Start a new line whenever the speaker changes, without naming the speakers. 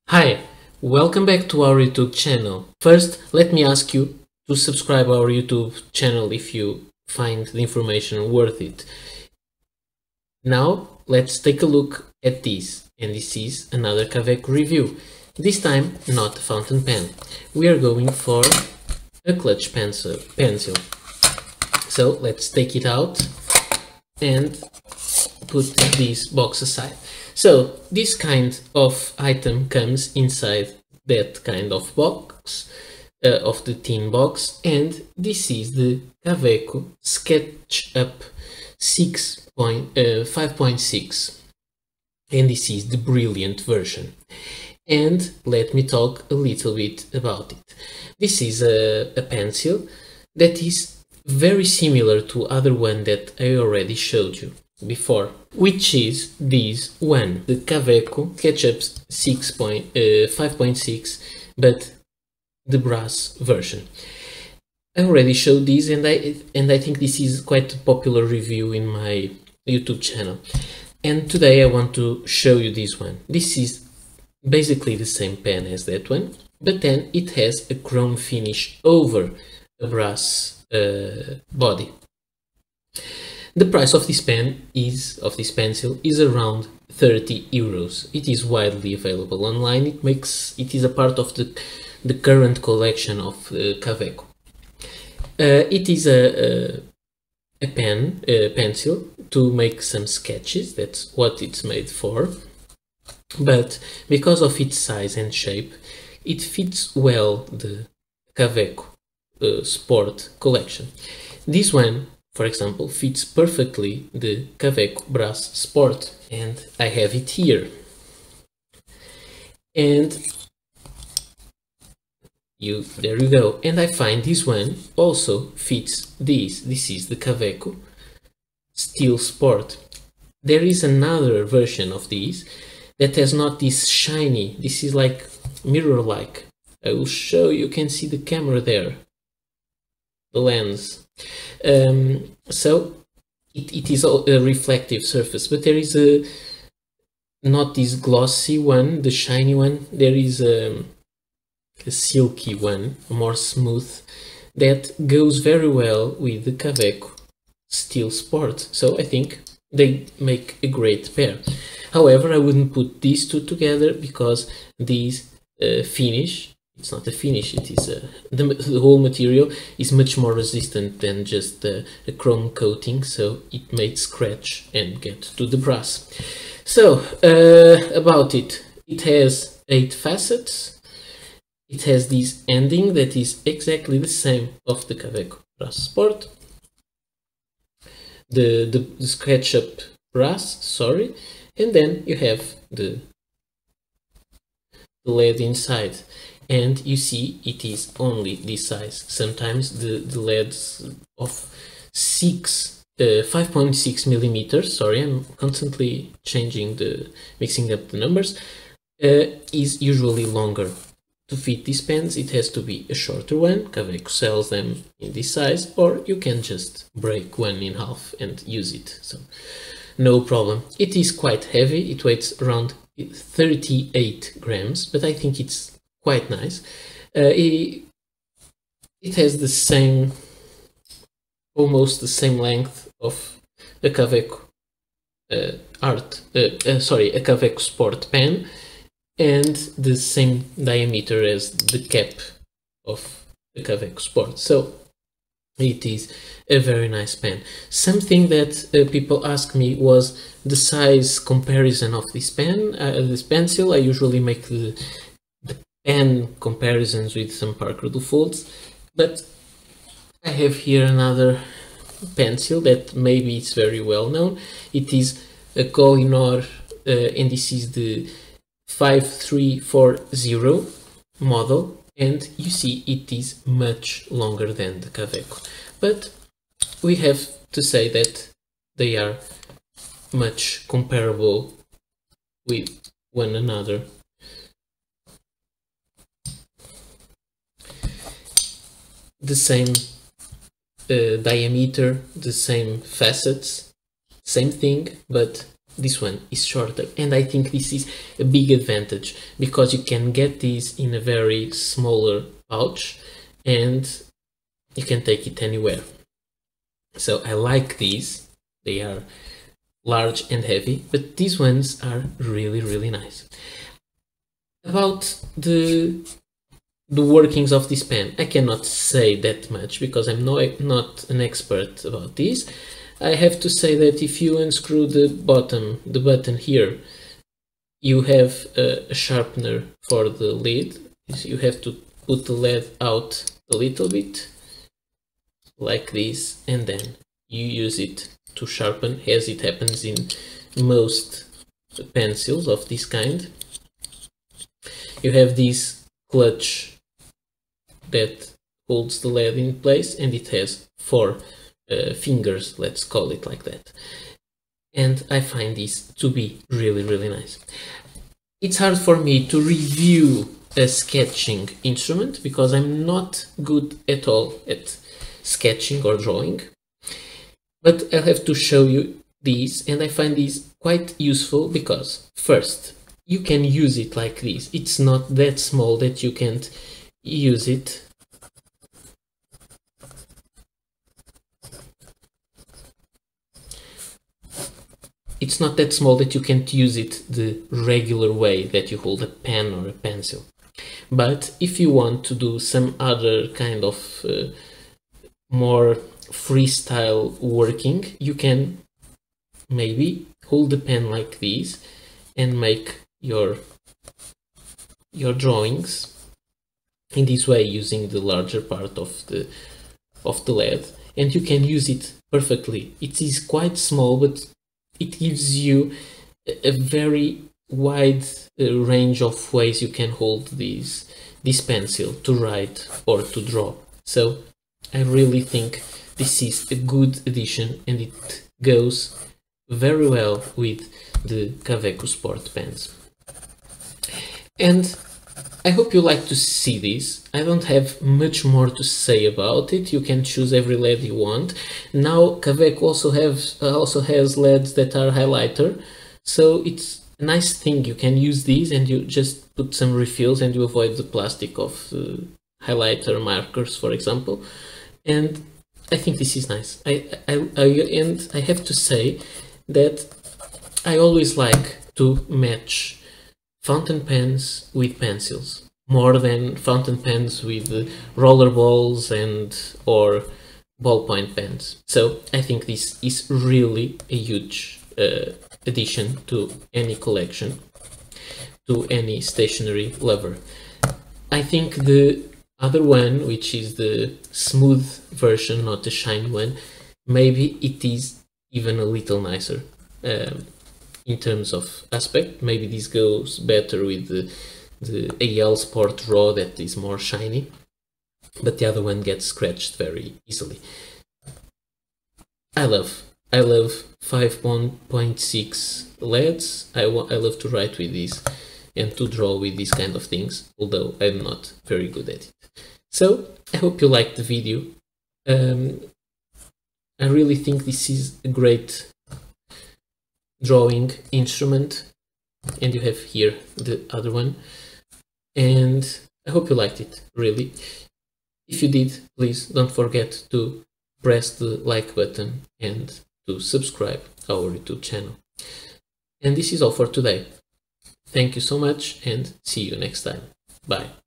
Hi, welcome back to our YouTube channel. First, let me ask you to subscribe our YouTube channel if you find the information worth it. Now, let's take a look at this, and this is another Kaweco review. This time, not a fountain pen. We are going for a clutch pencil. So, let's take it out and put this box aside. So this kind of item comes inside that kind of box, of the tin box, and this is the Kaweco SketchUp 5.6, and this is the brilliant version. And let me talk a little bit about it. This is a pencil that is very similar to other one that I already showed you before, which is this one, the Kaweco SketchUp 5.6, but the brass version. I already showed this, and I think this is quite a popular review in my YouTube channel. And today I want to show you this one. This is basically the same pen as that one, but then it has a chrome finish over a brass body. The price of this pencil is around 30 euros. It is widely available online. It is a part of the current collection of Kaweco. It is a pencil to make some sketches. That's what it's made for. But because of its size and shape, it fits well the Kaweco Sport collection. This one, for example, fits perfectly the Kaweco Brass Sport, and I have it here. And there you go. And I find this one also fits this. This is the Kaweco Steel Sport. There is another version of these that has not this shiny. This is like mirror-like. I will show you. You can see the camera there, the lens. So it is a reflective surface, but there is not this glossy one, the shiny one. There is a silky one, more smooth, that goes very well with the Kaweco Steel Sport. So I think they make a great pair. However, I wouldn't put these two together because these finish. It's not a finish, it is the whole material is much more resistant than just a chrome coating, so it may scratch and get to the brass. So, about it has 8 facets. It has this ending that is exactly the same of the Kaweco Brass Sport. The SketchUp brass, sorry, and then you have the lead inside. And you see it is only this size. Sometimes the LEDs of 5.6 millimeters, sorry, I'm constantly mixing up the numbers, is usually longer. To fit these pens, it has to be a shorter one. Kaweco sells them in this size, or you can just break one in half and use it. So, no problem. It is quite heavy. It weighs around 38 grams, but I think it's quite nice. It has the same, almost the same length of a Kaweco a Kaweco Sport pen, and the same diameter as the cap of the Kaweco Sport. So it is a very nice pen. Something that people ask me was the size comparison of this pen, this pencil. I usually make the pen comparisons with some Parker Dufaults, but I have here another pencil that maybe it's very well known. It is a Kohinoor, and this is the 5340 model, and you see it is much longer than the Kaweco, but we have to say that they are much comparable with one another. The same diameter, the same facets, same thing, but this one is shorter, and I think this is a big advantage because you can get this in a very smaller pouch and you can take it anywhere. So I like these. They are large and heavy, but these ones are really, really nice. About the workings of this pen, I cannot say that much because I'm not an expert about this. I have to say that if you unscrew the button here, you have a sharpener for the lead. You have to put the lead out a little bit, like this, and then you use it to sharpen, as it happens in most pencils of this kind. You have this clutch that holds the lead in place, and it has 4 fingers, let's call it like that. And I find this to be really, really nice. It's hard for me to review a sketching instrument because I'm not good at all at sketching or drawing, but I'll have to show you these, and I find these quite useful because first, you can use it like this. It's not that small that you can't use it. It's not that small that you can't use it the regular way that you hold a pen or a pencil. But if you want to do some other kind of more freestyle working, you can maybe hold the pen like this and make your drawings in this way using the larger part of the lead, and you can use it perfectly. It is quite small, but it gives you a very wide range of ways you can hold this pencil to write or to draw. So I really think this is a good addition, and it goes very well with the Kaweco Sport pens. And I hope you like to see this. I don't have much more to say about it. You can choose every lead you want. Now Kaweco also has LEDs that are highlighter, so it's a nice thing. You can use these and you just put some refills and you avoid the plastic of highlighter markers, for example. And I think this is nice. And I have to say that I always like to match fountain pens with pencils more than fountain pens with roller balls or ballpoint pens. So I think this is really a huge addition to any collection, to any stationery lover. I think the other one, which is the smooth version, not the shiny one, maybe it is even a little nicer in terms of aspect. Maybe this goes better with the AL Sport Raw that is more shiny, but the other one gets scratched very easily. I love 5.6 LEDs. I love to write with these and to draw with these kind of things, although I'm not very good at it. So I hope you liked the video. I really think this is a great drawing instrument, and you have here the other one, and I hope you liked it, really. If you did, please don't forget to press the like button and to subscribe our YouTube channel. And this is all for today. Thank you so much, and see you next time. Bye.